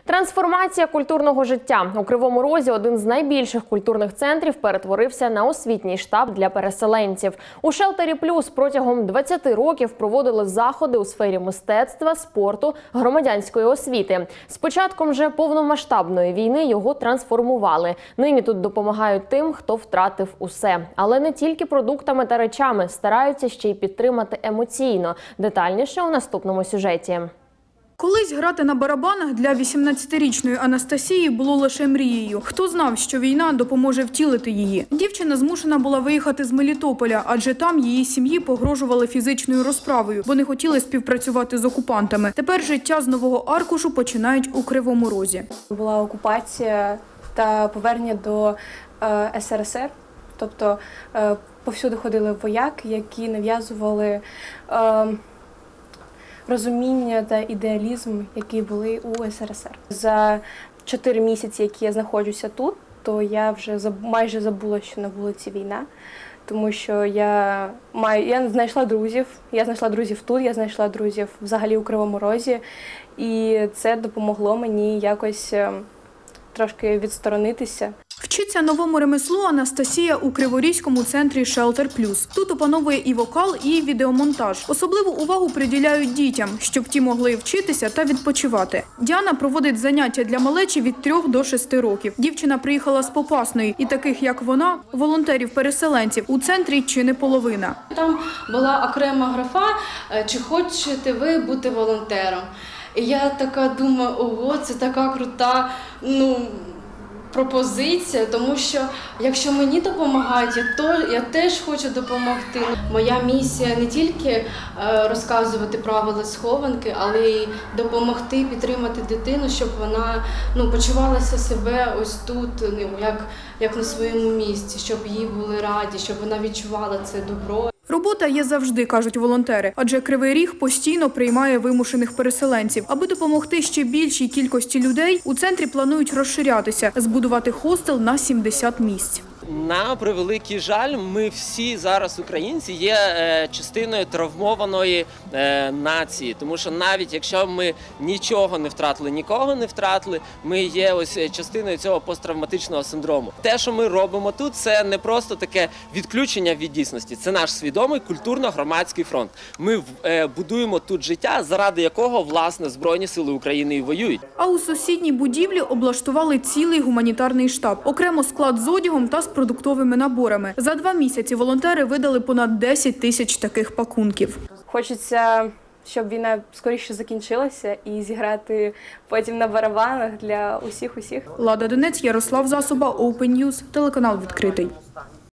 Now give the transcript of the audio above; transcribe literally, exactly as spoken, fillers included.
Трансформація культурного життя. У Кривому Розі один з найбільших культурних центрів перетворився на освітній штаб для переселенців. У «Шелтері Плюс» протягом двадцяти років проводили заходи у сфері мистецтва, спорту, громадянської освіти. З початком вже повномасштабної війни його трансформували. Нині тут допомагають тим, хто втратив усе. Але не тільки продуктами та речами, стараються ще й підтримати емоційно. Детальніше у наступному сюжеті. Колись грати на барабанах для вісімнадцятирічної Анастасії було лише мрією. Хто знав, що війна допоможе втілити її? Дівчина змушена була виїхати з Мелітополя, адже там її сім'ї погрожували фізичною розправою, бо не хотіли співпрацювати з окупантами. Тепер життя з нового аркушу починають у Кривому Розі. Була окупація та повернення до е, ес ер ес ер. Тобто е, повсюди ходили вояки, які нав'язували е, розуміння та ідеалізм, які були у ес ер ес ер. За чотири місяці, які я знаходжуся тут, то я вже майже забула, що на вулиці війна. Тому що я маю, я знайшла друзів, я знайшла друзів тут, я знайшла друзів взагалі у Кривому Розі. І це допомогло мені якось трошки відсторонитися. Вчиться новому ремеслу Анастасія у Криворізькому центрі «Шелтер Плюс». Тут опановує і вокал, і відеомонтаж. Особливу увагу приділяють дітям, щоб ті могли вчитися та відпочивати. Діана проводить заняття для малечі від трьох до шести років. Дівчина приїхала з Попасної, і таких, як вона, волонтерів-переселенців, у центрі чи не половина. Там була окрема графа «Чи хочете ви бути волонтером?». І я така думаю, ого, це така крута, ну, пропозиція, тому що якщо мені допомагають, то я теж хочу допомогти. Моя місія не тільки розказувати правила схованки, але й допомогти підтримати дитину, щоб вона ну, почувалася себе ось тут, ну, як, як на своєму місці, щоб їй були раді, щоб вона відчувала це добро. Робота є завжди, кажуть волонтери, адже Кривий Ріг постійно приймає вимушених переселенців. Аби допомогти ще більшій кількості людей, у центрі планують розширятися, збудувати хостел на сімдесят місць. На превеликий жаль, ми всі зараз, українці, є частиною травмованої нації. Тому що навіть якщо ми нічого не втратили, нікого не втратили, ми є ось частиною цього посттравматичного синдрому. Те, що ми робимо тут, це не просто таке відключення від дійсності. Це наш свідомий культурно-громадський фронт. Ми будуємо тут життя, заради якого, власне, Збройні сили України і воюють. А у сусідній будівлі облаштували цілий гуманітарний штаб. Окремо склад з одягом та з продуктовими наборами. За два місяці волонтери видали понад десять тисяч таких пакунків. Хочеться, щоб війна скоріше закінчилася і зіграти потім на барабанах для усіх-усіх. Лада Донець, Ярослав Засоба, Open News, телеканал «Відкритий».